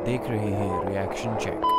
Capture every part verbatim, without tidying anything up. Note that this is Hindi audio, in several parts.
देख रहे हैं रिएक्शन चेक।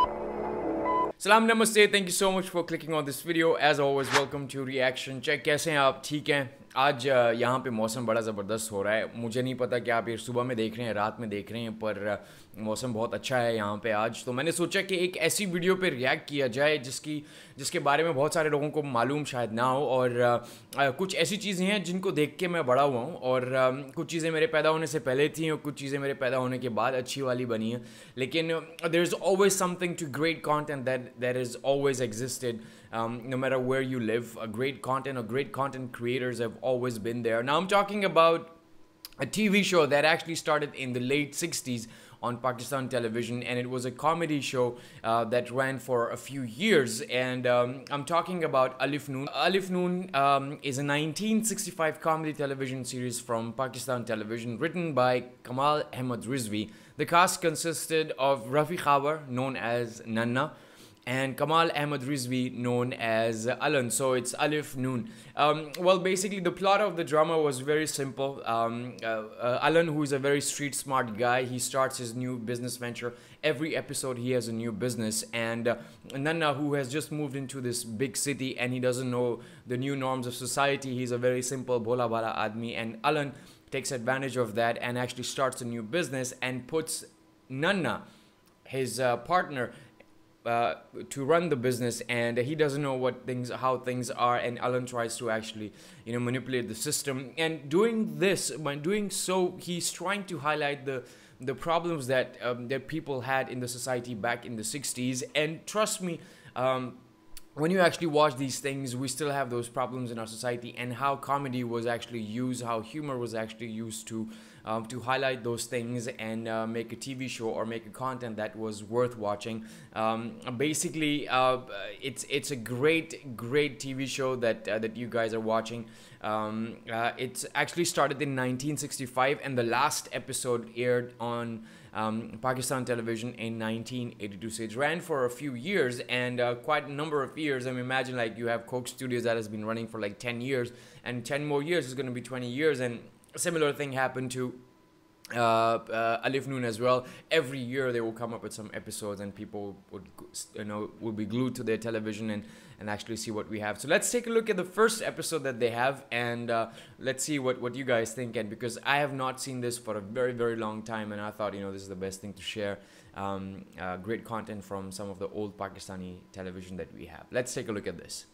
सलाम नमस्ते, thank you so much for clicking on this video. As always welcome to reaction check. कैसे हैं आप? ठीक हैं? आज यहाँ पे मौसम बड़ा ज़बरदस्त हो रहा है। मुझे नहीं पता कि आप ये सुबह में देख रहे हैं, रात में देख रहे हैं, पर मौसम बहुत अच्छा है यहाँ पे आज। तो मैंने सोचा कि एक ऐसी वीडियो पे रिएक्ट किया जाए जिसकी जिसके बारे में बहुत सारे लोगों को मालूम शायद ना हो, और आ, कुछ ऐसी चीज़ें हैं जिनको देख के मैं बड़ा हुआ हूँ, और आ, कुछ चीज़ें मेरे पैदा होने से पहले थी और कुछ चीज़ें मेरे पैदा होने के बाद अच्छी वाली बनी हैं। लेकिन there is always something to great content that that is always existed um, no matter where you live. A great content or great content creators have always been there. Now I'm talking about a T V show that actually started in the late sixties on Pakistan television, and it was a comedy show uh, that ran for a few years, and um, I'm talking about Alif Noon. Alif Noon um, is a nineteen sixty-five comedy television series from Pakistan television written by Kamal Ahmed Rizvi. The cast consisted of Rafi Khawar, known as Nanha, and Kamal Ahmed Rizvi, known as Allan. So it's Alif Noon. Um, well, basically the plot of the drama was very simple. Um, uh, uh, Allan, who is a very street smart guy, he starts his new business venture. Every episode he has a new business. And uh, Nanha, who has just moved into this big city and he doesn't know the new norms of society. He's a very simple bhola bhala admi. And Allan takes advantage of that and actually starts a new business and puts Nanha, his uh, partner, Uh, to run the business, and he doesn't know what things how things are, and Allan tries to actually you know manipulate the system. And doing this, by doing so, he's trying to highlight the the problems that um, that people had in the society back in the sixties. And trust me, um, when you actually watch these things, we still have those problems in our society, and how comedy was actually used, how humor was actually used to um, to highlight those things and uh, make a T V show or make a content that was worth watching. Um, basically, uh, it's it's a great great T V show that uh, that you guys are watching. Um, uh, it's actually started in nineteen sixty-five, and the last episode aired on Um, Pakistan television in nineteen eighty-two. So it ran for a few years, and uh, quite a number of years. I mean, imagine like you have Coke Studios that has been running for like ten years, and ten more years is going to be twenty years. And a similar thing happened to uh, uh, Alif Noon as well. Every year they will come up with some episodes, and people would you know will be glued to their television and and actually see what we have. So let's take a look at the first episode that they have, and uh, let's see what what you guys think. And because I have not seen this for a very very long time, and I thought you know this is the best thing to share um, uh, great content from some of the old Pakistani television that we have. Let's take a look at this.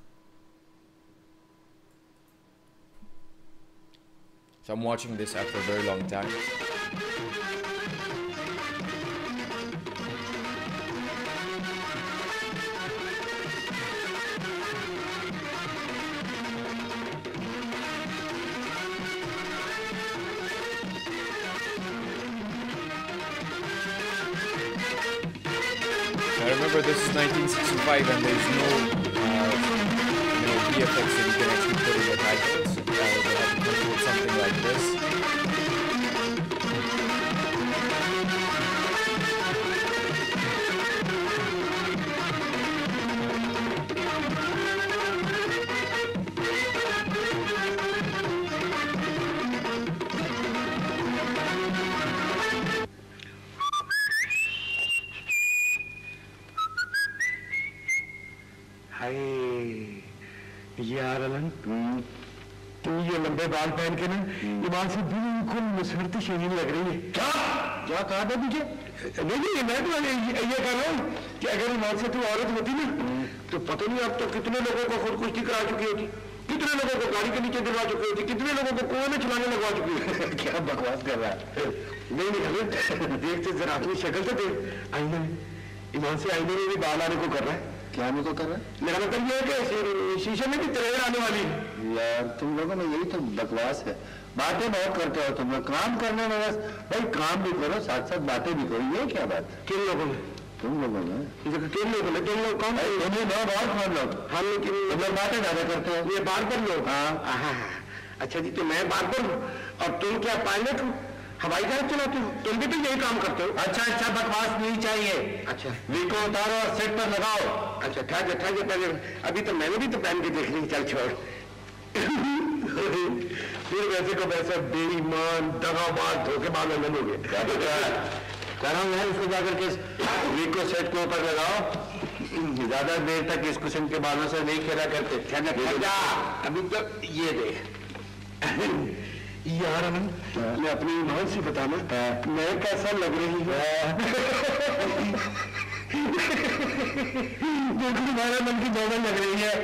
So I'm watching this after a very long time. I remember this is nineteen sixty-five, and there's no uh, you know, V F X that you can actually put in the titles. Uh, they have to come up with something like this. यार अलन, तुम ये लंबे बाल पहन के ना ईमान से बिल्कुल मुसरती शहीन लग रही है। क्या क्या कहा था तुझे? नहीं नहीं, मैं तो ये कह रहा हूँ कि अगर ईमान से तू औरत होती ना तो पता नहीं अब तो कितने लोगों को खुदकुशी करा चुकी होती, कितने लोगों को गाड़ी के नीचे दिलवा चुकी होती, कितने लोगों को कुएं में चलाने लगवा चुकी होती। क्या बकवास कर रहा है? नहीं नहीं, देखते जरा अपनी शक्ल तो देख आईने में। ईमान से आईने में भी बाल आने को कर रहा है। क्या मुझको कर रहा है? मेरा मतलब ये है कि शीशे में भी तरेर आने वाली है। यार तुम लोगों में यही तो बकवास है, बातें बहुत करते हो तुम लोग, काम करने में बस भाई काम भी करो साथ साथ बातें भी करो। ये क्या बात? किन लोगों में? तुम लोगों में। किन लोगों में? तुम लोग कौन? बहुत कौन लोग? हम लोग बातें ज्यादा करते हो। ये बारबर लोग? हाँ। अच्छा जी, तो मैं बारबर हूँ और तुम क्या पायलट हो? हवाई जहाज चलाते हो? तुम भी तो यही काम करते हो। अच्छा अच्छा, बकवास नहीं चाहिए। अच्छा, वीको उतारो और सेट पर लगाओ। अच्छा ठीक है ठीक है, अभी तो मैंने भी तो पहन के देख ली। चल छोड़। फिर वैसे को वैसे बेईमान दगाबाज धोखेबाज हो गए। कह रहा हूँ यार इसको जाकर के वीक को सेट के ऊपर लगाओ, ज्यादा देर तक इस कुशन के बालों से नहीं खेला करते। अभी तो ये दे यार अमन, मैं अपनी ईमान से बताना मैं कैसा लग रही है। बिल्कुल तुम्हारे मन की दौड़ लग रही है।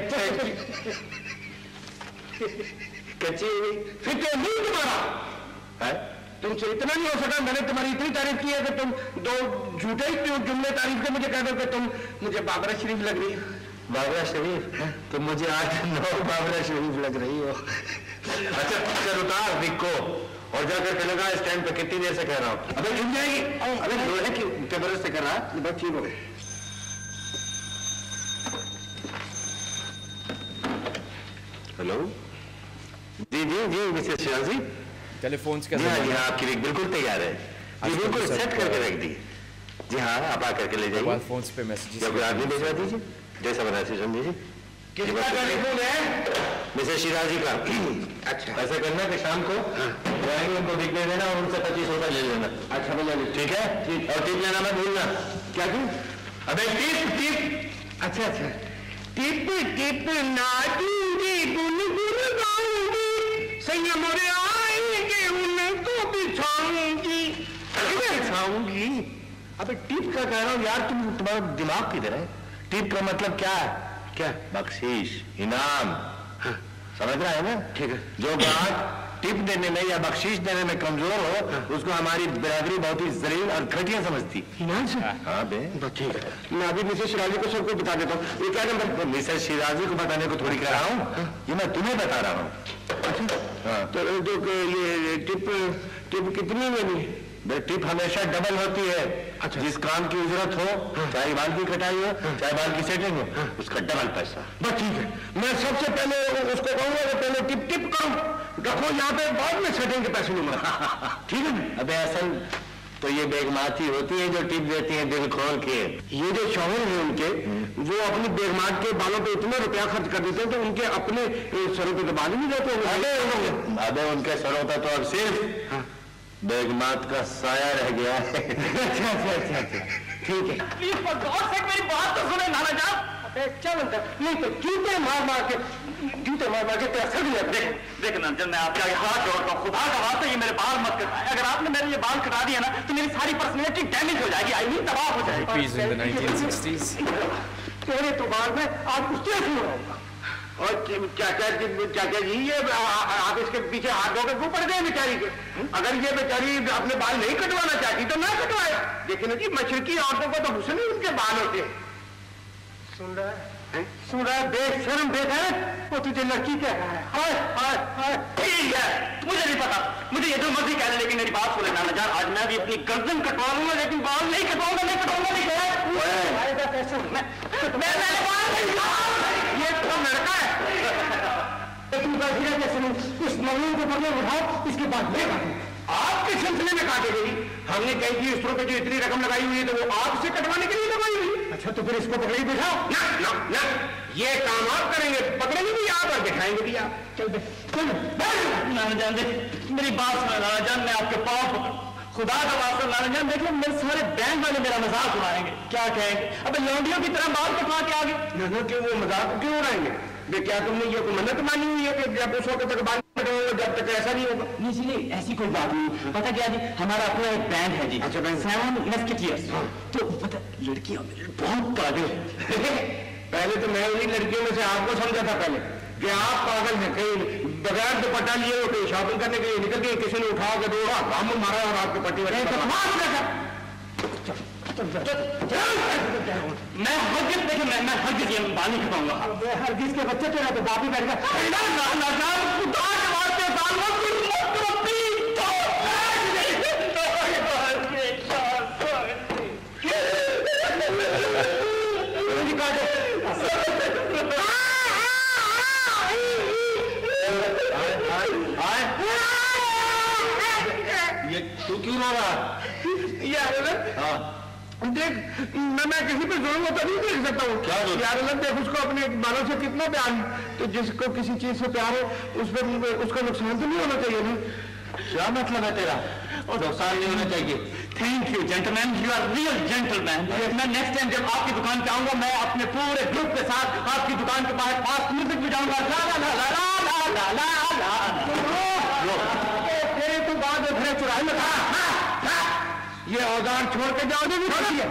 कच्ची फिर क्या नहीं तुम्हारा है? तुमसे इतना नहीं हो सका। मैंने तुम्हारी इतनी तारीफ की है कि तुम दो झूठे ही जुमले तारीफ के मुझे कह दो कि तुम मुझे बाबरा शरीफ लग रही हो। बाबरा शरीफ? तुम मुझे आठ नौ बाबरा शरीफ लग रही हो। अच्छा चल उतार विक को और जाकर के लगा स्टैंड पे। कितनी देर से कह रहा हूँ? अबे झुक जाएगी। अबे लोहे की टेबल से कर रहा है। बस ठीक हो गई। हेलो जी जी जी मिसेस शिराजी। टेलीफोन का जी हाँ जी हाँ आपकी विक बिल्कुल तैयार है जी, बिल्कुल सेट करके रख दी। जी हाँ आप आकर के ले जाइए। फोन पे मैसेज कोई आदमी भेजवा दीजिए जैसा बना समझिए। किसका टेलीफोन है? मिसेस शिराजी का। अच्छा ऐसा करना कि शाम को जाएंगे उनको बिक दे देना और उनसे पच्चीस रुपए ले लेना। अच्छा भैया ठीक है ठीक। और टिप लेना मत भूलना। क्या क्यों? अबे टिप टिप। अच्छा अच्छा टिप टिप नाचूंगी गुनगुन गाऊंगी संयम रे आएंगे उनको बिछाऊंगी बिछाऊंगी। अबे टिप का कह रहा हूँ यार, तुम तुम्हारा दिमाग किधर है? टिप का मतलब क्या है? क्या? बख्शीश इनाम। हाँ। समझ रहा है ना? ठीक है। जो बात टिप देने में या बख्शीश देने में कमजोर हो हाँ। उसको हमारी बिरादरी बहुत ही जलील और घटिया समझती। इनाम से? हाँ बे ठीक है। मैं अभी मिसेस शिराजी को सबको बता देता हूँ। ये क्या नंबर? तो मिसेस शिराजी को बताने को थोड़ी कह रहा हूँ हाँ। ये मैं तुम्हें बता रहा हूँ। अच्छा हाँ। तो ये टिप टिप कितनी लेनी? टिप हमेशा डबल होती है। अच्छा जिस काम की जरूरत हो हाँ। चाहे बाल की कटाई हो हाँ। चाहे बाल की सेटिंग हो हाँ। उसका डबल पैसा। बस ठीक है। मैं सबसे पहले उसको कहूंगा कि पहले टिप टिप करो रखो यहाँ पे, बाद में सेटिंग के पैसे लूंगा। ठीक है। अबे असल तो ये बेगमाती होती है जो टिप देती है दिल खोल के। ये जो शौहर है उनके वो अपनी बेगमात के बालों पे इतना रुपया खर्च कर देते हैं तो उनके अपने सरों पे तो बाल ही नहीं जाते। अबे उनके सरों पे तो अब सिर्फ हाँ। बेगमात का साया रह गया है। अच्छा अच्छा अच्छा ठीक है। प्लीज फॉर गॉड सेक मेरी बात तो सुने नाना जान। अबे क्या बनता है? नहीं तो जूते मार मार के जूते मार मार के तेरा सर भी देख देख नाना मैं आपके आगे हाथ जोड़ता हूँ, खुदा का वास्ता ये मेरे बाल मत कटाए। अगर आपने मेरे ये बाल कटा दिया ना तो मेरी सारी पर्सनैलिटी डैमेज हो जाएगी। आई मीन तबाह हो जाएगी। तेरे तो बाल में आज कुछ शुरू होगा। और चाचा जी चाचा जी ये आप इसके पीछे हाथ धो के क्यों पड़ गए बेचारी के? अगर ये बेचारी अपने बाल नहीं कटवाना चाहती तो ना कटवाए। लेकिन जी मशरकी औरतों को तो हुस्न ही उनके बाल होते हैं। सुन रहा है? सुन रहा है? बेशर्म बेटा वो तुझे लड़की कह रहा है। हाय हाय हाय ठीक है मुझे नहीं पता, मुझे ये जो मर्जी कह रहे लेकिन मेरी बात सुने नाना जान। आज मैं भी अपनी गर्दन कटवा लूंगा लेकिन बाल नहीं कटवाऊंगा नहीं कटवाऊंगा नहीं कह ये तो लड़का है। तुम इस ममनून को पकड़े उठाओ इसके बाद आपके सिलसिले में काटे गई। हमने कही थी इस पे जो इतनी रकम लगाई हुई है तो वो आपसे कटवाने के लिए लगाई हुई। अच्छा तो फिर इसको पकड़े बिठाओ ना ना ना ये काम आप करेंगे, पकड़ेंगे भी आप और बिठाएंगे भी आप। चल चल नाना जान दे मेरी बात सुना नाना जान, मैं आपके पाँव खुदा का वास्ता नाना जान देख लो मेरे सारे बैंक वाले मेरा मजाक उड़ाएंगे। क्या कहेंगे? अबे लौंडियों की तरह बाल कटवा के आगे ना क्यों वो मजाक क्यों उड़ाएंगे? क्या तुमने ये कोई मन्नत मानी हुई है कि जब उस वक्त तक बाल कटवाऊंगा जब तक ऐसा नहीं होगा? नहीं इसलिए ऐसी कोई बात नहीं। पता क्या जी हमारा अपना एक बैंड है जी। अच्छा बैंड सेवन मस्केटियर्स। तो पता लड़कियां बहुत पागल है। पहले तो मैं उन्हीं लड़कियों में से आपको समझा था पहले कि आप पागल हैं। कहीं बगैर दुपट्टा लिए हो कहीं शॉपिंग करने के लिए निकल गए, किसी ने उठा के दौड़ा हम मारा और आपको पट्टी बने। मैं हरगिज देखिए मैं मैं हरगिज ये बाल नहीं कटवाऊंगा। हरगिज के बच्चे तेरा तो बाप ही बैठ गया। ये तू क्यों रो रहा? यार हाँ देख मैं मैं किसी पे जुल्म होता नहीं देख सकता हूँ। क्या यार देख उसको अपने बालों से कितना प्यार, तो जिसको किसी चीज से प्यार हो उस पर उसका नुकसान तो नहीं होना चाहिए ना। क्या मतलब है तेरा? और नुकसान नहीं होना चाहिए। Thank you gentleman, you are real gentleman. मैं नेक्स्ट टाइम जब आपकी दुकान पे आऊंगा मैं अपने पूरे ग्रुप के साथ आपकी दुकान के बाहर फास्ट म्यूजिक बजाऊंगा। ला ला ला ला ला ला ला ला ला। तेरे तो बाद में फिर चुराई में था। ये औजार छोड़ के जाओ नहीं छोड़िए।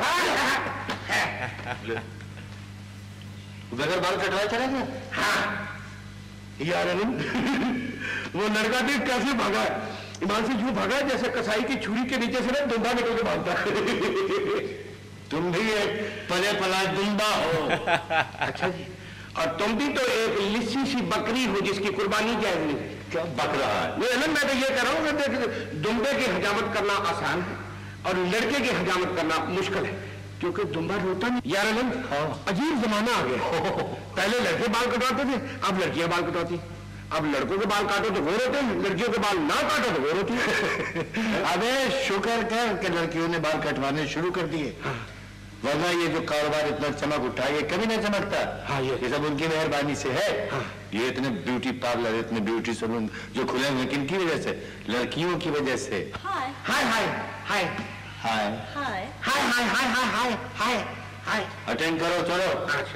बगैर बाल कटवाए चला गया। हाँ यार वो लड़का देख कैसे भागा, ईमान से यूं भागा जैसे कसाई की छुरी के नीचे से ना दुम्बा निकल के भागता। तुम भी एक पले पला दुम्बा हो। अच्छा जी, और तुम भी तो एक लिस्सी सी बकरी हो जिसकी कुर्बानी जायज नहीं। क्या बक रहा है? नहीं मैं तो ये कह रहा हूँ कि दुम्बे की हजामत करना आसान है और लड़के की हजामत करना मुश्किल है, क्योंकि दुम्बा रोता नहीं। यार अनंत, हाँ। अजीब जमाना आ गया। पहले लड़के बाल कटवाते थे, अब लड़कियां बाल कटवाती। अब लड़कों के बाल काटो तो वो रोते हैं, लड़कियों के बाल ना काटो तो वो रोती है। अबे शुक्र कर कि लड़कियों ने बाल कटवाने शुरू कर दिए, वरना ये जो कारोबार इतना चमक उठा ये कभी नहीं चमकता। हाँ, ये, ये सब उनकी मेहरबानी से है। हाँ। ये इतने ब्यूटी पार्लर, इतने ब्यूटी सलून जो खुले हुए किनकी वजह से? लड़कियों की वजह से। हाय हाय हाय हाय हाय हाय हाय हाय हाय हाय हाय हाय। अटेंड करो चलो। अच्छा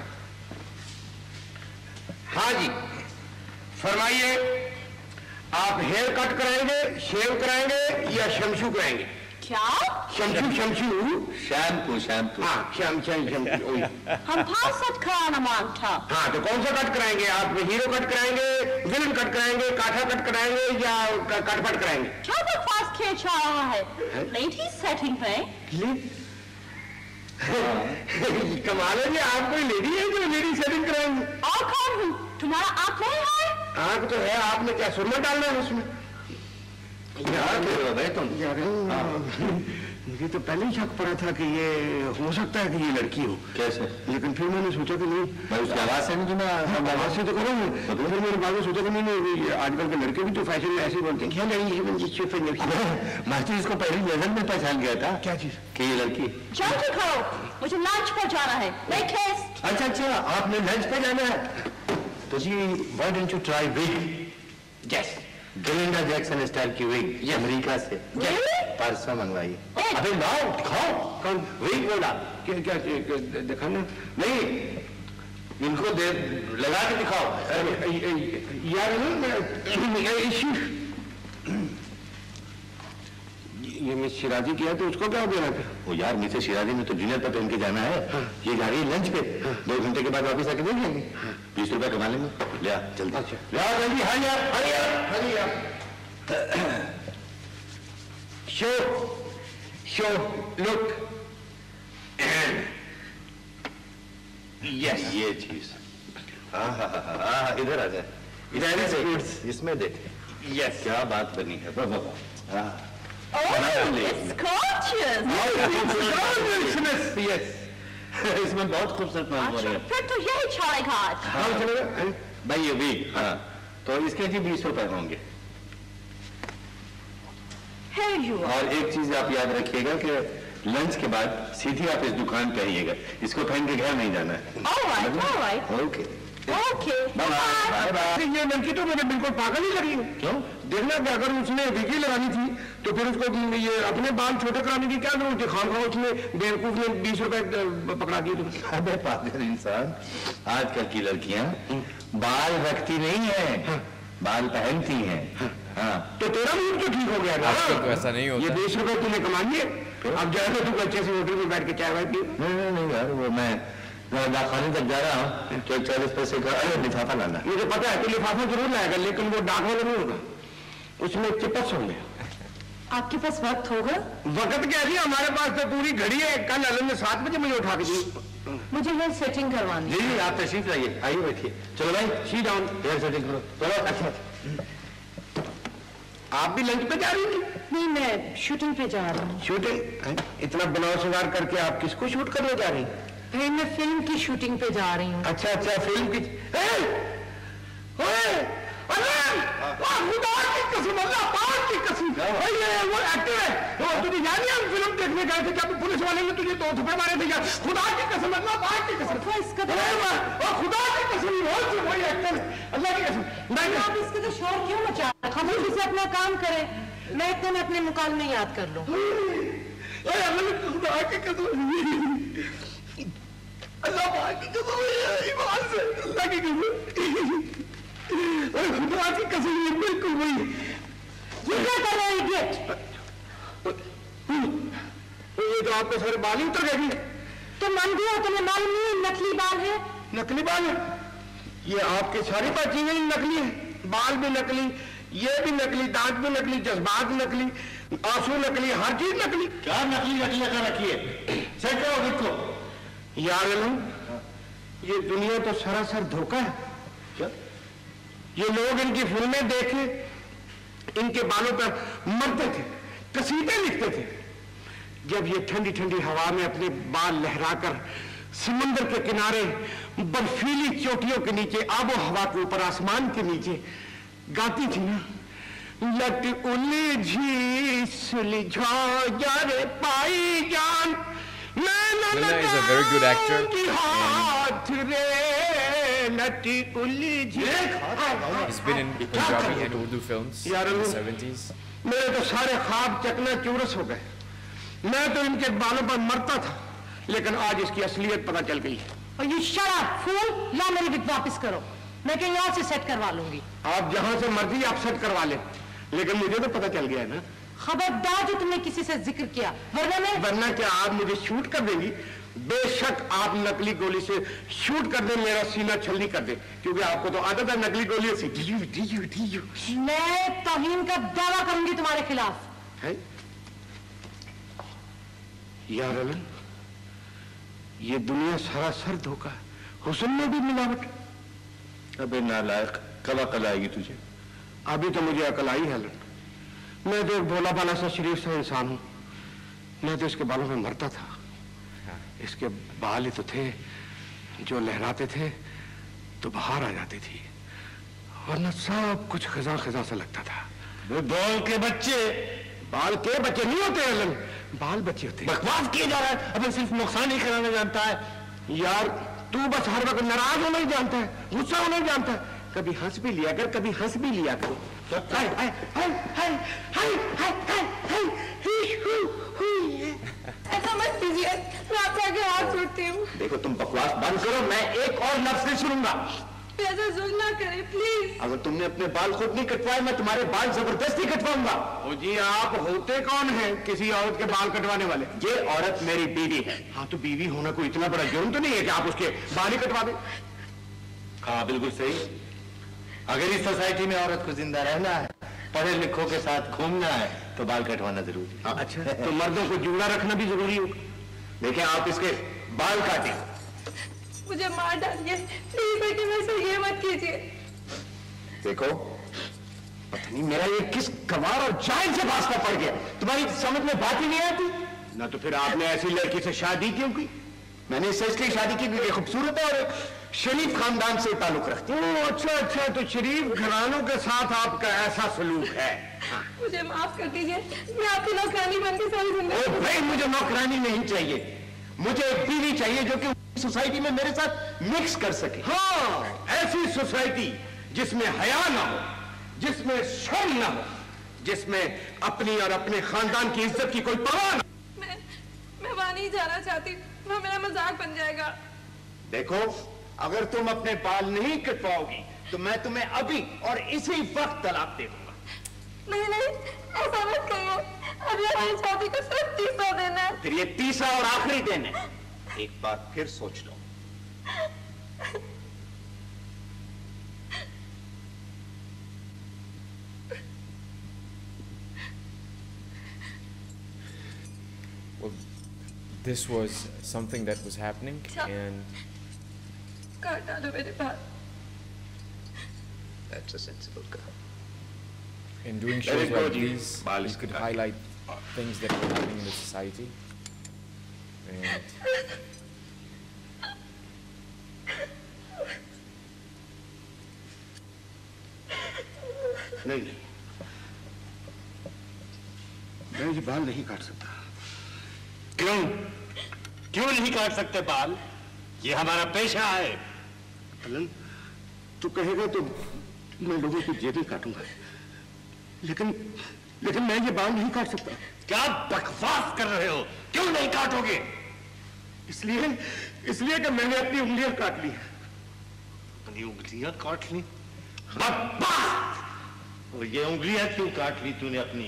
हाँ जी फरमाइए, आप हेयर कट कराएंगे, शेव कराएंगे या शमशू कराएंगे? क्या? शमशू शमशू शैम्पू शैम्पू हाँ शैम शैम शैम्पू। हम फास्ट कट कराना मांगता। हाँ तो कौन सा कट कराएंगे आप? हीरो कट कराएंगे, विलन कट कराएंगे, काठा कट कराएंगे या कटपट कराएंगे? क्या तो फास्ट खींच रहा है? लेडी सेटिंग पे। कमाल है जी, आप कोई लेडी है जो लेडी सेटिंग कराएंगे? और कौन हूँ? तुम्हारा आँख नहीं है? आँख तो है, आपने क्या सुरमा डालना है उसमें? यार तुम मुझे तो पहले ही शक पड़ा था कि ये हो सकता है कि ये लड़की हो। कैसे? लेकिन फिर मैंने सोचा कि नहीं, मैं उसकी आवाज से नहीं सुना। आवाज से तो करूँगा, फिर मैंने बाद में सोचा कि नहीं नहीं आजकल के लड़के भी तो फैशन में ऐसे बोलते हैं। क्या नहीं मैं तो इसको पहली नजर में पहचान गया था। क्या चीज? कि ये लड़की। जल्दी खाओ, मुझे लंच पर जाना है। अच्छा अच्छा आपने लंच पे जाना है तो जी why don't you try wig? Yes Glinda Jackson style की विग अमेरिका से परसों मंगवाई। अबे लाओ दिखाओ। कौन विग बोला? क्या क्या दिखाना? नहीं इनको दे लगा के दिखाओ। यार ये मिस शिराजी किया तो उसको क्या देना था? वो यार मिसेस शिराजी ने तो डिनर पर पहन के जाना है। हाँ। ये जा रही है लंच पे। हाँ। दो घंटे के बाद वापस आके देख लेंगे। बीस रुपए कमा लेंगे। ले आ जल्दी। अच्छा ले आ जल्दी। हरी up hurry up hurry up. Show show look and yes ये चीज। हाँ हाँ हाँ हाँ इधर आ जाए, इधर से इसमें देख। यस क्या बात बनी है। हाँ Oh, it's gorgeous. Yes. इसमें बहुत खूबसूरत नाम हो रही है। फिर तो यही चलेगा। हाँ चलेगा भाई ये भी। हाँ तो इसके जी बीस रुपए होंगे। और एक चीज आप याद रखिएगा कि लंच के बाद सीधी आप इस दुकान पे आइएगा, इसको पहन के घर नहीं जाना है। All right, all right. Okay. Okay. Bye. ये लड़की तो मुझे बिल्कुल पागल ही लगी। क्यों? देखना कि अगर उसने विगी लगानी थी तो फिर उसको ये अपने बाल छोटे कराने की क्या जरूरत थी? खान खाओ उसने बेवकूफ ने बीस रुपए पकड़ा दिए। अबे पागल इंसान, आजकल की लड़कियां बाल रखती नहीं है, बाल पहनती हैं। हाँ तो तेरा मूड तो ठीक हो गया ना? तो ऐसा नहीं होता। ये बीस रुपए तूने कमा लिए, अब जाएगा तू अच्छे से होटल में बैठ के चाय वाय पी। नहीं नहीं यार वो मैं डाकखाने तक जा रहा हूँ तो चालीस पैसे का लिफाफा लाना। मुझे पता है तो लिफाफा जरूर लाएगा, लेकिन वो डाक वाला नहीं होगा, उसमें चिपस होंगे। आपके पास वक्त होगा? वक्त क्या जी, हमारे पास तो पूरी घड़ी है। कल अल्लाह ने सात बजे मुझे उठा के दी। मुझे हेयर सेटिंग करवानी। जी जी आप तशरीफ लाइए, आइए बैठिए। चलो भाई सी डाउन, हेयर सेटिंग करो। चलो अच्छा आप भी लंच पे जा रही थी? नहीं मैं शूटिंग पे जा रही हूँ। शूटिंग? इतना बनाव श्रृंगार करके आप किसको शूट करने जा रही हैं? मैं फिल्म की शूटिंग पे जा रही हूँ। अच्छा अच्छा फिल्म की। कसम अल्लाह पाक की कसम, वो एक्टर है। तो तुझे याद नहीं हम फिल्म देखने गए थे जब पुलिस वाले ने तुझे दो थप्पड़ मारे थे? खुदा की कसम अल्लाह पाक की कसम, खुदा की कसम वही एक्टर है, अल्लाह की कसम। आप इसके तो शोर क्यों मचा रहे? खामोशी से अपना काम करें। मैं इतने में अपने मुकालमे याद कर लूं। खुदा की कसम, अल्लाह पाक की कसम, ईमान से अल्लाह की कसम, खुदा की कसम, ये बिल्कुल वही। ये क्या कर रहे हो इडियट? ये तो आपके सारे बाल ही उतर गए। तुम मान गए हो, तुम्हें मालूम नहीं नकली बाल है? नकली बाल है? ये आपके सारी चीजें नकली है, बाल भी नकली, ये भी नकली, दांत भी नकली, जज्बात नकली, आंसू नकली, हर चीज नकली। क्या नकली नकली कर रखी है? चेक करो देखो यार, ये दुनिया तो सरासर धोखा है। क्या ये लोग इनकी फिल्में देखे, इनके बालों पर मरते थे, कसीदे लिखते थे। जब ये ठंडी ठंडी हवा में अपने बाल लहराकर समंदर के किनारे, बर्फीली चोटियों के नीचे, आबो हवा के ऊपर, आसमान के नीचे गाती थी ना, लट उलझी सुलझा जारे पाई जान, Nanha is a very good actor. He's been in Punjabi and Urdu films in the seventies. मेरे तो सारे ख्वाब चकना चूरस हो गए। मैं तो इनके बालों पर मरता था, लेकिन आज इसकी असलियत पता चल गई। और you shut up, fool! ला मेरी विग वापस करो, मैं कहीं और से सेट करवा लूंगी। आप जहां से मर्जी आप सेट करवा ले, लेकिन मुझे तो पता चल गया है ना। खबरदार जो तुमने किसी से जिक्र किया, वरना मैं वरना क्या आप मुझे शूट कर देंगी? बेशक आप नकली गोली से शूट कर दे, मेरा सीना छलनी कर दे, क्योंकि आपको तो आदत है नकली गोलियों से। मैं तौहीन का दावा करूंगी तुम्हारे खिलाफ। है यार अलन, ये दुनिया सरासर धोखा है, हुस्न में भी मिलावट। अबे नालायक, कब अकल आएगी तुझे? अभी तो मुझे अकल आई है अलन। मैं तो एक भोला भाला सा शरीफ सा इंसान हूं, मैं तो इसके बालों में मरता था। इसके बाल ही तो थे जो लहराते थे तो बाहर आ जाती थी, वरना सब कुछ खजा खजा सा लगता था। बाल के बच्चे, बाल के बच्चे नहीं होते अलन, बाल बच्चे होते। बकवास किया जा रहा है, अब सिर्फ नुकसान ही कराना जानता है। यार तू बस हर वक्त नाराज होना ही जानता है, गुस्सा होना ही जानता है। कभी हंस भी लिया कर, कभी हंस भी लिया करो। हाय हाय हाय हाय हाय हाय हाय। ऐसा मत कीजिए, मैं आपके आगे हाथ जोड़ती हूँ। देखो तुम बकवास बंद करो, मैं एक और लफ्ज नहीं सुनूंगा। ऐसा जुल्म ना करें प्लीज। अगर तुमने अपने बाल खुद नहीं कटवाए, मैं तुम्हारे बाल जबरदस्ती कटवाऊंगा। ओ जी, आप होते कौन हैं किसी औरत के बाल कटवाने वाले? ये औरत मेरी बीवी है। हाँ तो बीवी होना कोई इतना बड़ा जुर्म तो नहीं है कि आप उसके बाल ही कटवा दें। हाँ बिल्कुल सही। अगर इस सोसाइटी में औरत को जिंदा रहना है, पढ़े लिखों के साथ घूमना है, तो बाल कटवाना जरूरी है। अच्छा, तो मर्दों को जुड़ा रखना भी जरूरी होगा। देखिए आप इसके बाल काटें। मुझे मार डालिए प्लीज, लेकिन वैसे ये मत कीजिए। देखो पता नहीं मेरा ये किस गंवार और जाहिल से वास्ता पड़ गया, तुम्हारी समझ में बात ही नहीं आती ना। तो फिर आपने ऐसी लड़की से शादी क्यों की? मैंने इससे इसलिए शादी की क्योंकि खूबसूरत है और शरीफ खानदान से ताल्लुक रखती है। अच्छा अच्छा, तो शरीफ घरानों के साथ आपका ऐसा सलूक है। हाँ। मुझे माफ कर दीजिए, मैं आपकी नौकरानी बन के सारी जिंदगी। ओ भाई, मुझे नौकरानी नहीं चाहिए, मुझे एक बीवी चाहिए जो कि सोसाइटी में मेरे साथ मिक्स कर सके। हाँ, ऐसी सोसाइटी जिसमें हया ना हो, जिसमें शर्म ना हो, जिसमें अपनी और अपने खानदान की इज्जत की कोई परवाह ना। मैं मैं वहां नहीं जाना चाहती, वो मेरा मजाक बन जाएगा। देखो अगर तुम अपने बाल नहीं कटवाओगी तो मैं तुम्हें अभी और इसी वक्त तलाक दे दूंगा। नहीं नहीं, ऐसा मत करिए, अभी हमारी शादी को सिर्फ तीसरा दिन है। फिर ये तीसरा और आखिरी दिन है, एक बार फिर सोच लो। Well, this was something that was happening, and काट डालो मेरे बाल। That's a sensible girl. in doing shows like these, you could highlight things that were happening in the society. And नहीं नहीं, मैं ये बाल नहीं काट सकता। क्यों क्यों नहीं काट सकते बाल? ये हमारा पेशा है। अलन, तू कहेगा तो मैं लोगों की जेबें काटूंगा, लेकिन लेकिन मैं ये बाल नहीं काट सकता। क्या बकवास कर रहे हो? क्यों नहीं काटोगे? इसलिए इसलिए कि मैंने अपनी उंगलियां काट ली। अपनी उंगलियां काट ली? बकवास! और ये उंगलियां क्यों काट ली तूने अपनी?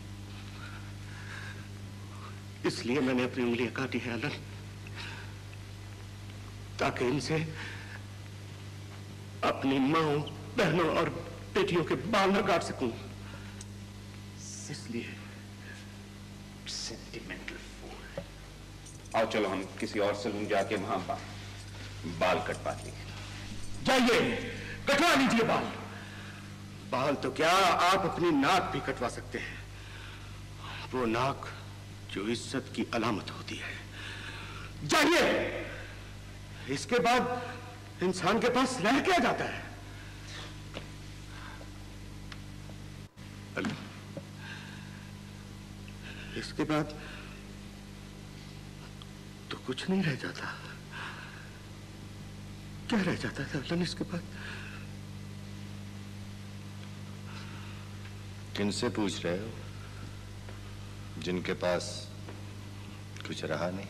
इसलिए मैंने अपनी उंगलियां काटी है अलन, ताकि इनसे अपनी माँ, बहनों और बेटियों के बाल न काट सकूं। इसलिए सेंटिमेंटल फूल। आओ चलो हम किसी और सैलून जाके वहां बा, बाल कटवा लेंगे। जाइए, कटवा लीजिए बाल। बाल तो क्या, आप अपनी नाक भी कटवा सकते हैं। वो नाक जो इज्जत की अलामत होती है। जाइए। इसके बाद इंसान के पास रह क्या जाता है? इसके बाद तो कुछ नहीं रह जाता। क्या रह जाता था अल्लाह इसके बाद? किनसे पूछ रहे हो जिनके पास कुछ रहा नहीं?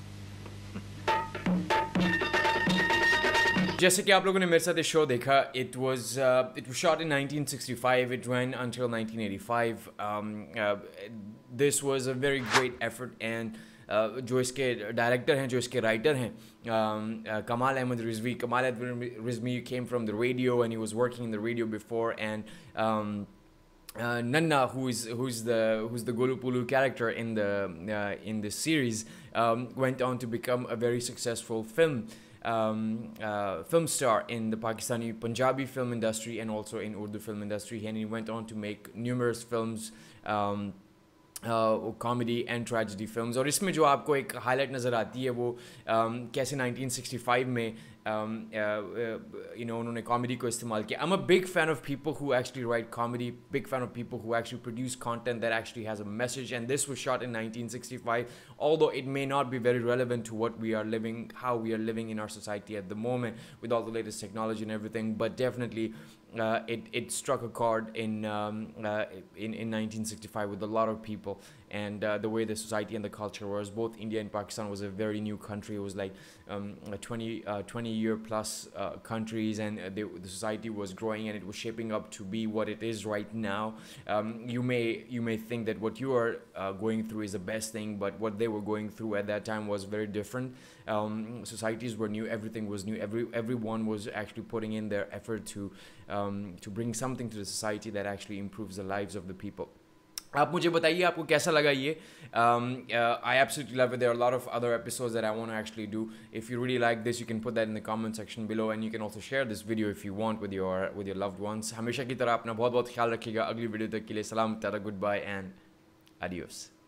जैसे कि आप लोगों ने मेरे साथ ये शो देखा, it was it was shot in nineteen sixty five, it went until nineteen eighty five. This was a very great effort and जो इसके डायरेक्टर हैं, जो इसके राइटर हैं, कमाल Ahmed Rizvi. Kamal Ahmed Rizvi came from the radio and he was working in the radio before, and Uh, Nanha, who is who's the who's the Golupulu character in the uh, in this series, um, went on to become a very successful film um, uh, film star in the Pakistani Punjabi film industry and also in Urdu film industry. And he went on to make numerous films, um, comedy and tragedy films. और इसमें जो आपको एक हाईलाइट नज़र आती है वो um, कैसे नाइनटीन सिक्सटी फाइव में यू नो उन्होंने कॉमेडी को इस्तेमाल किया. I am a big fan of people who actually write comedy, big fan of people who actually produce content that actually has a message, and this was shot in nineteen sixty five. although it may not be very relevant to what we are living, how we are living in our society at the moment with all the latest technology and everything, but definitely uh, it, it struck a chord in, um, uh, in in nineteen sixty-five with a lot of people, and uh, the way the society and the culture was. Both India and Pakistan was a very new country. It was like um, a twenty, uh, twenty year plus uh, countries, and uh, they, the society was growing and it was shaping up to be what it is right now. Um, you may you may think that what you are uh, going through is the best thing, but what they were going through at that time was very different. Um, societies were new, everything was new, every everyone was actually putting in their effort to um, to bring something to the society that actually improves the lives of the people. आप मुझे बताइए आपको कैसा लगा ये. I absolutely love it. There are a lot of other episodes that I want to actually do. If you really like this, you can put that in the comment section below, and you can also share this video if you want with your with your loved ones. हमेशा की तरह अपना बहुत बहुत ख्याल रखिएगा. अगली वीडियो तक के लिए सलाम, tata, goodbye and adios.